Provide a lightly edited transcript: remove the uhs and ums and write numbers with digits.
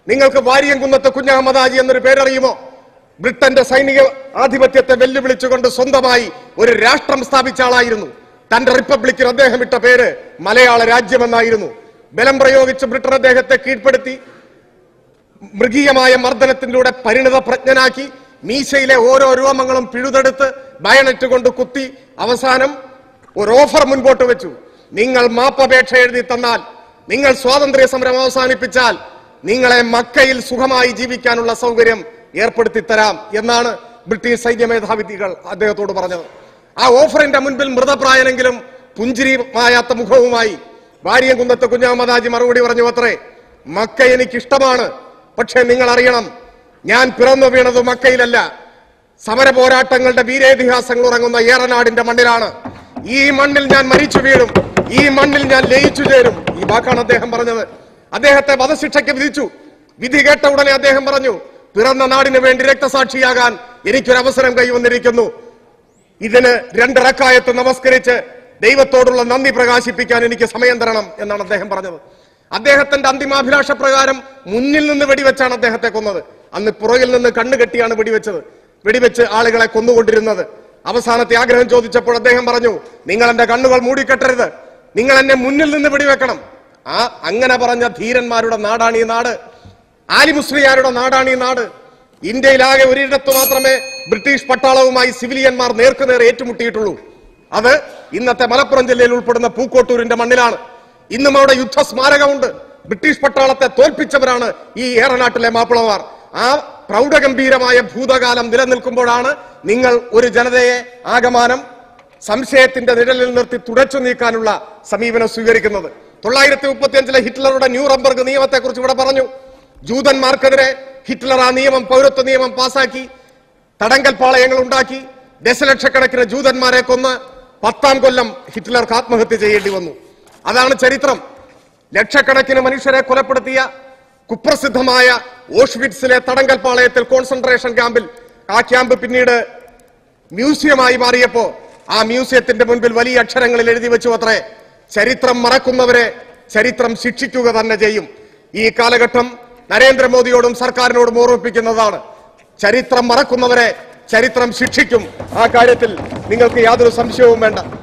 നിങ്ങൾക്ക് വാരിയംകുന്നത്ത് കുഞ്ഞഹമ്മദ് ഹാജി എന്നൊരു പേരറിയുമോ? ബ്രിട്ടന്റെ സൈനിക ആധിപത്യത്തെ വെല്ലുവിളിച്ചുകൊണ്ട് സ്വന്തമായി ഒരു രാഷ്ട്രം സ്ഥാപിച്ച ആളായിരുന്നു. തന്റെ റിപ്പബ്ലിക്കിന് അദ്ദേഹം ഇട്ട പേര് മലയാള രാജ്യമെന്നായിരുന്നു. ബലം പ്രയോഗിച്ച് ബ്രിട്ടൻ അദ്ദേഹത്തെ കീഴ്പ്പെടുത്തി മൃഗീയമായ മർദ്ദനത്തിലൂടെ പരിണിത പ്രജ്ഞനാക്കി മീശയിലെ ഓരോ രോമങ്ങളും പിഴുതെടുത്ത് ബയണറ്റ് കൊണ്ട് കുത്തി അവസാനം ഒരു ഓഫർ മുൻപോട്ട് വെച്ചു. നിങ്ങൾ മാപ്പപേക്ഷ എഴുതി തന്നാൽ, നിങ്ങൾ സ്വാതന്ത്ര്യ സമരം അവസാനിപ്പിച്ചാൽ നിങ്ങളെ മക്കയിൽ സുഖമായി ജീവിക്കാനുള്ള സൗകര്യം ഏർപ്പെടുത്തി തരാം എന്നാണ് ബ്രിട്ടീഷ് സൈന്യ മേധാവികൾ അദ്ദേഹത്തോട് പറഞ്ഞത്. ആ ഓഫറിന്റെ മുൻപിൽ മൃതപ്രായനെങ്കിലും പുഞ്ചിരി മായാത്ത മുഖവുമായി വാരിയംകുന്നത്ത് കുഞ്ഞഹമ്മദ് ഹാജി മറുപടി പറഞ്ഞു അത്രേ, മക്ക എനിക്കിഷ്ടമാണ്, പക്ഷെ നിങ്ങൾ അറിയണം, ഞാൻ പിറന്നു വീണത് മക്കയിലല്ല, സമര പോരാട്ടങ്ങളുടെ വീരേതിഹാസങ്ങൾ ഉറങ്ങുന്ന ഏറനാടിന്റെ മണ്ണിലാണ്. ഈ മണ്ണിൽ ഞാൻ മരിച്ചു വീഴും, ഈ മണ്ണിൽ ഞാൻ ലയിച്ചു ചേരും. ഈ വാക്കാണ് അദ്ദേഹം പറഞ്ഞത്. അദ്ദേഹത്തെ വധശിക്ഷയ്ക്ക് വിധിച്ചു. വിധി കേട്ട ഉടനെ അദ്ദേഹം പറഞ്ഞു, പിറന്ന നാടിന് വേണ്ടി രക്തസാക്ഷിയാകാൻ എനിക്കൊരവസരം കൈവന്നിരിക്കുന്നു. ഇതിന് 2 റക്അത്ത് നമസ്കരിച്ച് ദൈവത്തോടുള്ള നന്ദി പ്രകാശിപ്പിക്കാൻ എനിക്ക് സമയം തരണം എന്നാണ് അദ്ദേഹം പറഞ്ഞത്. അദ്ദേഹത്തിന്റെ അന്തിമാഭിലാഷ പ്രകാരം മുന്നിൽ നിന്ന് വെടിവെച്ചാണ് അദ്ദേഹത്തെ കൊന്നത്. അന്ന് പുറകിൽ നിന്ന് കണ്ണുകെട്ടിയാണ് വെടിവെച്ച് ആളുകളെ കൊന്നുകൊണ്ടിരുന്നത്. അവസാനത്തെ ആഗ്രഹം ചോദിച്ചപ്പോൾ അദ്ദേഹം പറഞ്ഞു, നിങ്ങൾ എന്റെ കണ്ണുകൾ മൂടിക്കെട്ടരുത്, നിങ്ങൾ എന്നെ മുന്നിൽ നിന്ന് വെടിവെക്കണം. അങ്ങനെ പറഞ്ഞ ധീരന്മാരുടെ നാടാണ് ഈ നാട്, ആലി മുസ്ലിയാരുടെ നാടാണ് ഈ നാട്. ഇന്ത്യയിലാകെ ഒരിടത്ത് മാത്രമേ ബ്രിട്ടീഷ് പട്ടാളവുമായി സിവിലിയന്മാർ നേർക്കുനേർ ഏറ്റുമുട്ടിയിട്ടുള്ളൂ. അത് ഇന്നത്തെ മലപ്പുറം ജില്ലയിൽ ഉൾപ്പെടുന്ന പൂക്കോട്ടൂരിന്റെ മണ്ണിലാണ്. ഇന്നും അവിടെ യുദ്ധസ്മാരകമുണ്ട്. ബ്രിട്ടീഷ് പട്ടാളത്തെ തോൽപ്പിച്ചവരാണ് ഈ ഏറനാട്ടിലെ മാപ്പിളമാർ. ആ പ്രൗഢഗംഭീരമായ ഭൂതകാലം നിലനിൽക്കുമ്പോഴാണ് നിങ്ങൾ ഒരു ജനതയെ ആകമാനം സംശയത്തിന്റെ നിഴലിൽ നിർത്തി തുടച്ചു നീക്കാനുള്ള സമീപനം സ്വീകരിക്കുന്നത്. 1935 ഹിറ്റ്ലറുടെ ന്യൂറംബർഗ് നിയമത്തെ കുറിച്ച് ഇവിടെ പറഞ്ഞു. ജൂതന്മാർക്കെതിരെ ഹിറ്റ്ലർ ആ നിയമം, പൗരത്വ നിയമം പാസാക്കി, തടങ്കൽ പാളയങ്ങൾ ഉണ്ടാക്കി, ദശലക്ഷക്കണക്കിന് ജൂതന്മാരെ കൊന്ന് 10ാം കൊല്ലം ഹിറ്റ്ലർക്ക് ആത്മഹത്യ ചെയ്യേണ്ടി വന്നു. അതാണ് ചരിത്രം. ലക്ഷക്കണക്കിന് മനുഷ്യരെ കൊലപ്പെടുത്തിയ കുപ്രസിദ്ധമായ ഓഷ്വിറ്റ്സിലെ തടങ്കൽ പാളയത്തിൽ, കോൺസെൻട്രേഷൻ ക്യാമ്പിൽ, ആ ക്യാമ്പ് പിന്നീട് മ്യൂസിയമായി മാറിയപ്പോ ആ മ്യൂസിയത്തിന്റെ മുൻപിൽ വലിയ അക്ഷരങ്ങളിൽ എഴുതി വെച്ചു അത്രേ, ചരിത്രം മറക്കുന്നവരെ ചരിത്രം ശിക്ഷിക്കുക തന്നെ ചെയ്യും. ഈ കാലഘട്ടം നരേന്ദ്രമോദിയോടും സർക്കാരിനോടും ഓർമ്മിപ്പിക്കുന്നതാണ്. ചരിത്രം മറക്കുന്നവരെ ചരിത്രം ശിക്ഷിക്കും. ആ കാര്യത്തിൽ നിങ്ങൾക്ക് യാതൊരു സംശയവും വേണ്ട.